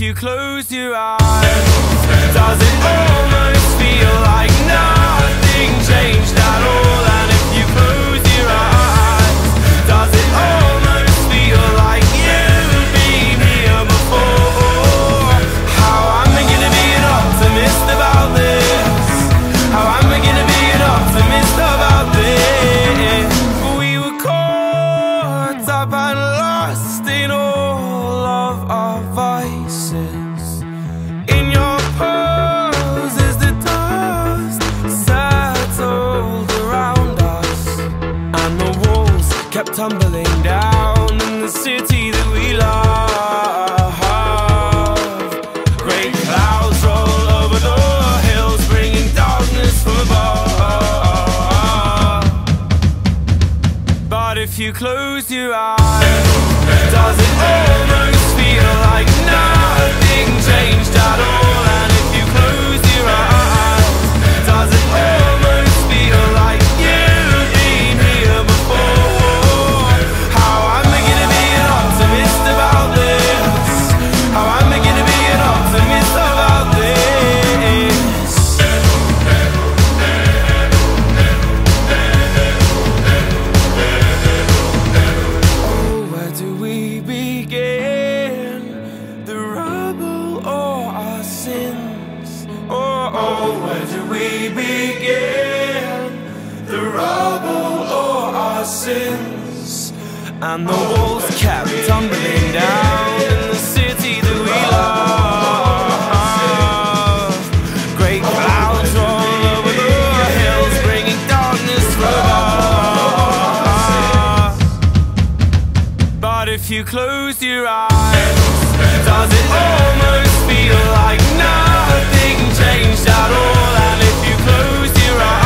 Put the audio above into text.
you close your eyes, does it almost feel like nothing changed at all? And if you close your eyes, does it almost feel like you've been here before? How am I gonna be an optimist about this? How am I gonna be an optimist about this? We were caught up and lost in all of our vices. In your poses the dust settled around us, and the walls kept tumbling down in the city that we love. Great clouds roll over the hills, bringing darkness from above. But if you close your eyes, does it almost feel like nothing changed at all? And if you close your eyes, does it almost feel like you've been here before? How am I gonna be an optimist about this? How am I gonna be an optimist about this? Oh, where do we begin? The rubble or our sins? Oh, where do we begin? The rubble or our sins? And the walls kept tumbling down in the city that we love. Great clouds roll over the hills, bringing darkness from above. But if you close your eyes, does it almost feel like nothing changed at all? And if you close your eyes,